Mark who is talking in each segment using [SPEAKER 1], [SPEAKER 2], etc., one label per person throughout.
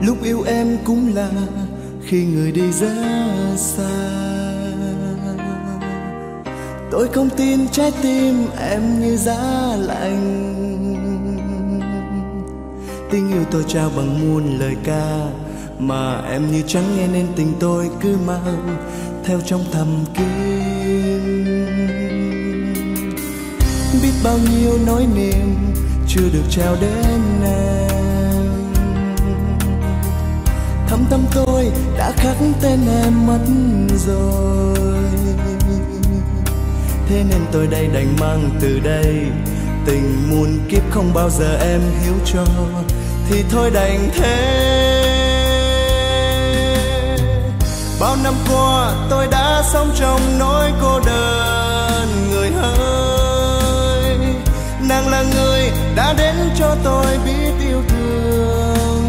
[SPEAKER 1] Lúc yêu em cũng là khi người đi rất xa. Tôi không tin trái tim em như giá lạnh. Tình yêu tôi trao bằng muôn lời ca, mà em như chẳng nghe nên tình tôi cứ mang theo trong thầm kín. Biết bao nhiêu nỗi niềm chưa được trao đến em. Thâm tâm tôi đã khắc tên em mất rồi. Thế nên tôi đây đành mang từ đây tình muôn kiếp không bao giờ em hiểu cho, thì thôi đành thế. Bao năm qua tôi đã sống trong nỗi cô đơn. Người ơi, nàng là người đã đến cho tôi biết yêu thương.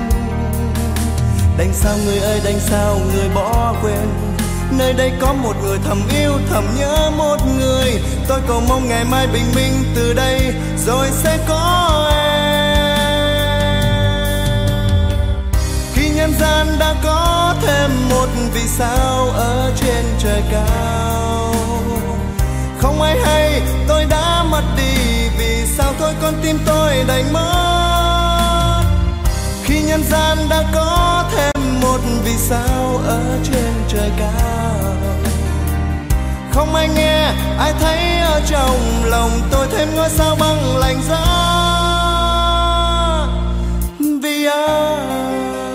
[SPEAKER 1] Đành sao người ơi, đành sao người bỏ quên. Nơi đây có một người thầm yêu, thầm nhớ một người. Tôi cầu mong ngày mai bình minh từ đây rồi sẽ có em. Khi nhân gian đã có thêm một vì sao ở trên trời cao, không ai hay tôi đã mất đi. Vì sao thôi con tim tôi đành mất. Khi nhân gian đã có thêm một vì sao ở trên trời cao, không ai nghe ai thấy ở trong lòng tôi thêm ngôi sao băng lạnh giá. Vì ai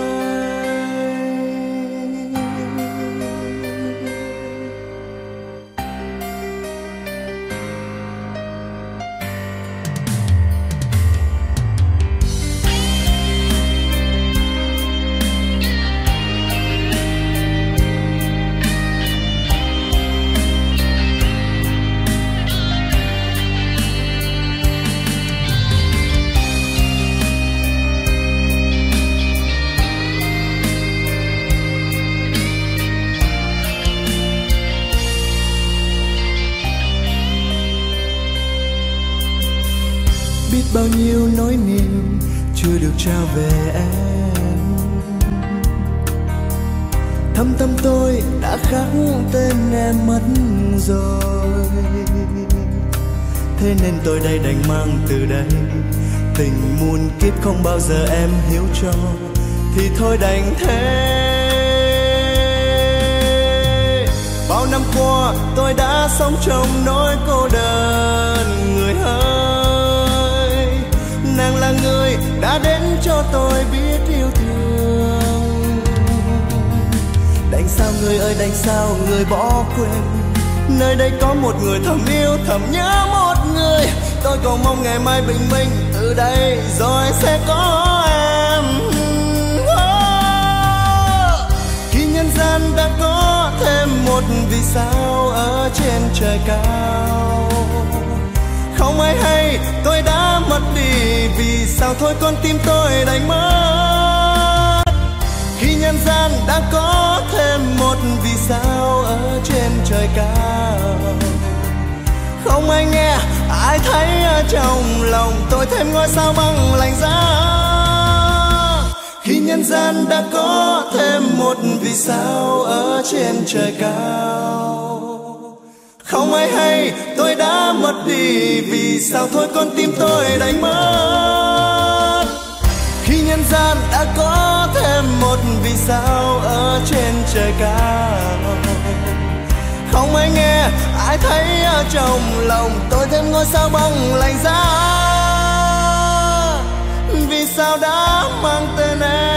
[SPEAKER 1] bao nhiêu nỗi niềm chưa được trao về em. Thâm tâm tôi đã khắc tên em mất rồi. Thế nên tôi đây đành mang từ đây tình muôn kiếp không bao giờ em hiểu cho, thì thôi đành thế. Bao năm qua tôi đã sống trong nỗi cô đơn. Người ơi, nàng là người đã đến cho tôi biết yêu thương. Đành sao người ơi, đành sao người bỏ quên. Nơi đây có một người thầm yêu, thầm nhớ một người. Tôi cầu mong ngày mai bình minh từ đây rồi sẽ có em. Khi nhân gian đã có thêm một vì sao ở trên trời cao, không ai hay tôi đã mất đi. Vì sao thôi con tim tôi đành mất. Khi nhân gian đã có thêm một vì sao ở trên trời cao, không ai nghe ai thấy ở trong lòng tôi thêm ngôi sao băng lạnh giá. Khi nhân gian đã có thêm một vì sao ở trên trời cao, không ai hay tôi đã mất đi. Vì sao thôi con tim tôi đành mất. Khi nhân gian đã có thêm một vì sao ở trên trời cao, không ai nghe ai thấy ở trong lòng tôi thêm ngôi sao băng lạnh giá. Vì sao đã mang tên em.